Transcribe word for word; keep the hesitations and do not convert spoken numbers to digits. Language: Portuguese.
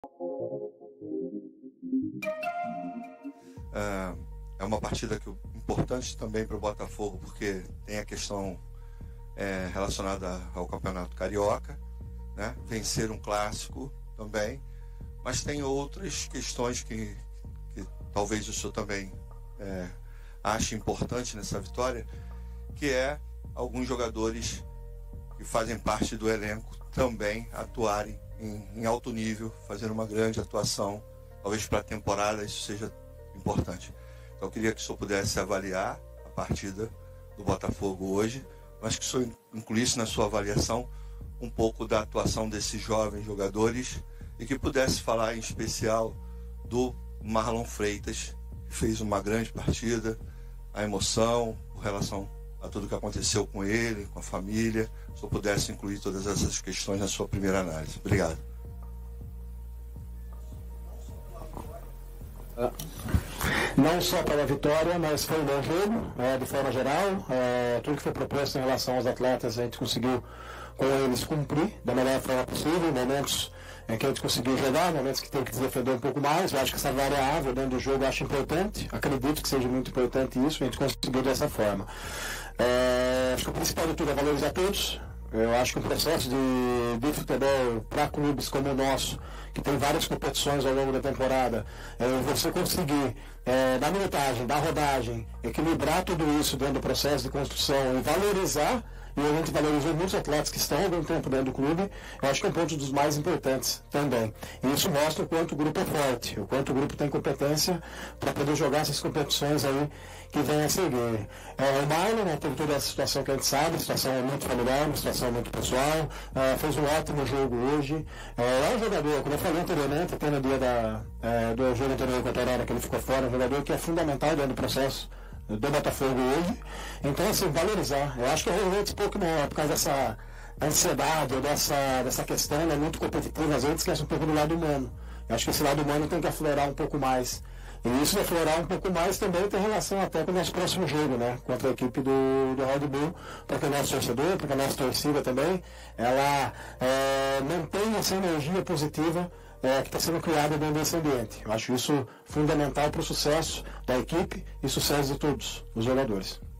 É uma partida que, importante também para o Botafogo, porque tem a questão é, relacionada ao Campeonato Carioca, né? Vencer um clássico também, mas tem outras questões que, que talvez o senhor também é, ache importante nessa vitória, que é alguns jogadores que fazem parte do elenco também atuarem em, em alto nível, fazendo uma grande atuação, talvez para a temporada isso seja importante. Então eu queria que o senhor pudesse avaliar a partida do Botafogo hoje, mas que o senhor incluísse na sua avaliação um pouco da atuação desses jovens jogadores e que pudesse falar em especial do Marlon Freitas, que fez uma grande partida, a emoção, com relação a tudo que aconteceu com ele, com a família, se o senhor pudesse incluir todas essas questões na sua primeira análise. Obrigado. Não só pela vitória, mas foi um bom jogo, é, de forma geral. É, tudo que foi proposto em relação aos atletas, a gente conseguiu com eles cumprir da melhor forma possível. Momentos em que a gente conseguiu jogar, momentos que tem que se defender um pouco mais. Eu acho que essa variável dentro do jogo eu acho importante. Acredito que seja muito importante isso, a gente conseguiu dessa forma. É, acho que o principal de tudo é valorizar todos. Eu acho que um processo de, de futebol para clubes como o nosso, que tem várias competições ao longo da temporada, é, você conseguir, é, dar minutagem, dar rodagem, equilibrar tudo isso dentro do processo de construção e valorizar, e a gente valorizou muitos atletas que estão há algum tempo dentro do clube, eu acho que é um ponto dos mais importantes também. E isso mostra o quanto o grupo é forte, o quanto o grupo tem competência para poder jogar essas competições aí que vem a seguir. É, o Marlon, né, teve toda essa situação que a gente sabe, a situação é muito familiar, uma situação muito pessoal, é, fez um ótimo jogo hoje. É, é um jogador, como eu falei anteriormente, até no dia da, é, do jogo anterior contra a Arara, que ele ficou fora, um jogador que é fundamental dentro do processo do Botafogo hoje. Então, assim, valorizar. Eu acho que é realmente pouco não, por causa dessa ansiedade ou dessa, dessa questão, é né, muito competitiva, às vezes esquece um pouco do lado humano. Eu acho que esse lado humano tem que aflorar um pouco mais. E isso de aflorar um pouco mais também tem relação até com o nosso próximo jogo, né? Contra a equipe do, do Red Bull, para que o nosso torcedor, para que a nossa torcida também, ela é, mantenha essa energia positiva É, que está sendo criada dentro desse ambiente. Eu acho isso fundamental para o sucesso da equipe e sucesso de todos os jogadores.